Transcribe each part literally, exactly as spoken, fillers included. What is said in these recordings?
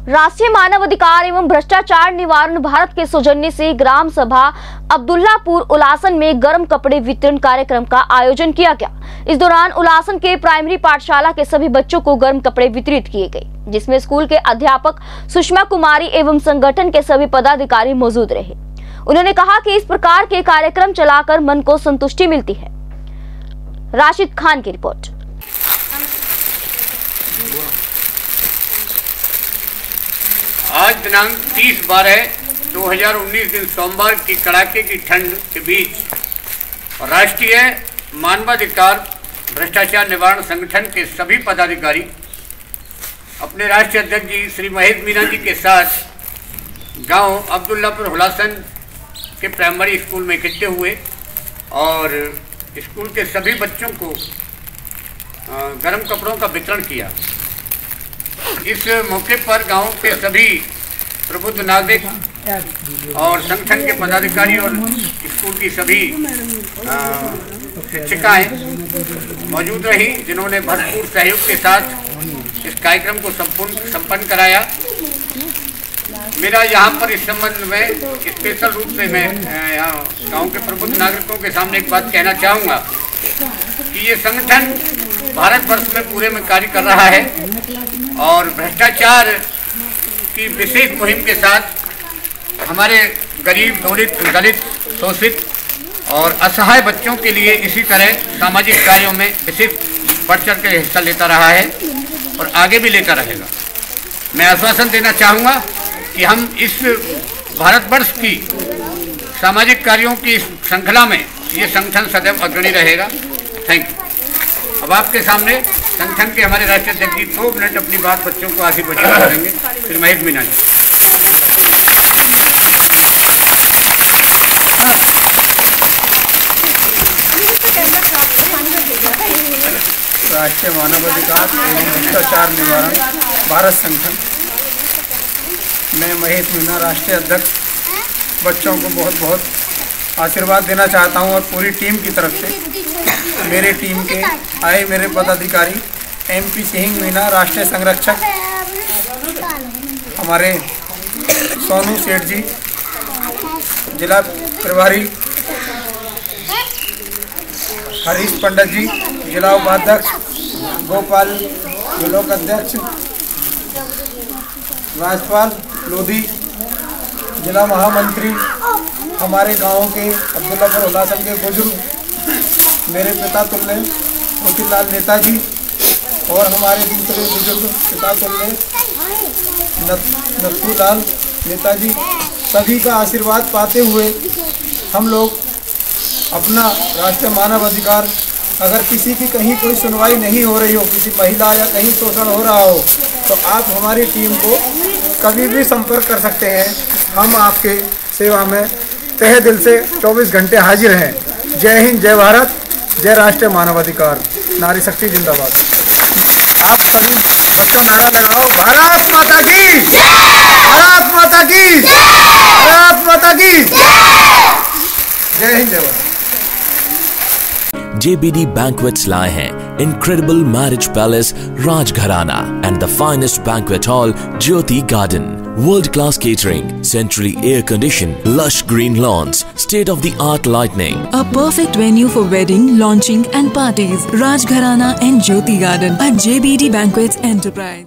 राष्ट्रीय मानव अधिकार एवं भ्रष्टाचार निवारण भारत के सौजन्य से ग्राम सभा अब्दुल्लापुर उलासन में गर्म कपड़े वितरण कार्यक्रम का आयोजन किया गया। इस दौरान उलासन के प्राइमरी पाठशाला के सभी बच्चों को गर्म कपड़े वितरित किए गए, जिसमें स्कूल के अध्यापक सुषमा कुमारी एवं संगठन के सभी पदाधिकारी मौजूद रहे। उन्होंने कहा कि इस प्रकार के कार्यक्रम चलाकर मन को संतुष्टि मिलती है। राशिद खान की रिपोर्ट। आज दिनांक तीस बारह दो हजार उन्नीस दिन सोमवार की कड़ाके की ठंड के बीच राष्ट्रीय मानवाधिकार भ्रष्टाचार निवारण संगठन के सभी पदाधिकारी अपने राष्ट्रीय अध्यक्ष जी श्री महेश मीना जी के साथ गांव अब्दुल्लापुर हुलासन के प्राइमरी स्कूल में इकट्ठे हुए और स्कूल के सभी बच्चों को गर्म कपड़ों का वितरण किया। इस मौके पर गांव के सभी प्रबुद्ध नागरिक और संगठन के पदाधिकारी और स्कूल की सभी शिक्षिकाएं मौजूद रही, जिन्होंने भरपूर सहयोग के साथ इस कार्यक्रम को संपूर्ण संपन्न कराया। मेरा यहाँ पर इस संबंध में स्पेशल रूप से मैं यहाँ गांव के प्रबुद्ध नागरिकों के सामने एक बात कहना चाहूँगा कि ये संगठन भारतवर्ष में पूरे में कार्य कर रहा है और भ्रष्टाचार की विशेष मुहिम के साथ हमारे गरीब, दलित, दलित, शोषित और असहाय बच्चों के लिए इसी तरह सामाजिक कार्यों में विशेष बढ़ चढ़ कर हिस्सा लेता रहा है और आगे भी लेता रहेगा। मैं आश्वासन देना चाहूँगा कि हम इस भारतवर्ष की सामाजिक कार्यों की श्रृंखला में ये संगठन सदैव अग्रणी रहेगा। Thank you. अब आपके सामने संगठन के हमारे राष्ट्रीय अध्यक्ष जी दो मिनट अपनी बात बच्चों को आशीर्वाद करेंगे। श्री महेश मीना जी। राष्ट्रीय मानवाधिकार एवं भ्रष्टाचार निवारण भारत संगठन, मैं महेश मीना राष्ट्रीय अध्यक्ष बच्चों को बहुत बहुत आशीर्वाद देना चाहता हूं और पूरी टीम की तरफ से मेरे टीम के आए मेरे पदाधिकारी एमपी सिंह मीना राष्ट्रीय संरक्षक, हमारे सोनू सेठ जी जिला प्रभारी, हरीश पंडित जी जिला उपाध्यक्ष, गोपाल ब्लॉक अध्यक्ष, राजपाल लोधी जिला महामंत्री, हमारे गांव के अब्दुल्लापुर हुलासन के बुजुर्ग मेरे पिता तुल्य मोतीलाल नेताजी और हमारे दूसरे बुजुर्ग पिता तुल्य नथुलाल नेताजी, सभी का आशीर्वाद पाते हुए हम लोग अपना राष्ट्रीय मानव अधिकार, अगर किसी की कहीं कोई सुनवाई नहीं हो रही हो, किसी महिला या कहीं शोषण हो रहा हो, तो आप हमारी टीम को कभी भी संपर्क कर सकते हैं। हम आपके सेवा में तहे दिल से चौबीस घंटे हाजिर हैं। जय हिंद, जय भारत, जय राष्ट्रीय मानवाधिकार, नारी शक्ति जिंदाबाद। आप सभी बच्चों नारा लगाओ, भारत माता की, भारत माता की, भारत माता की। जय हिंद, जय Bharat. J B D Banquets लाए हैं Incredible Marriage Palace Rajgharana and the finest banquet hall Jyoti Garden. World-class catering, centrally air-conditioned, lush green lawns, state-of-the-art lighting. A perfect venue for wedding, launching and parties. Rajgharana and Jyoti Garden at J B D Banquets Enterprise.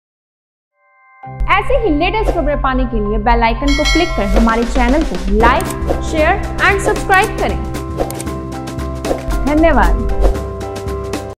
ऐसे ही latest खबरें पाने के लिए bell icon को click कर हमारे channel को like, share and subscribe करें। धन्यवाद।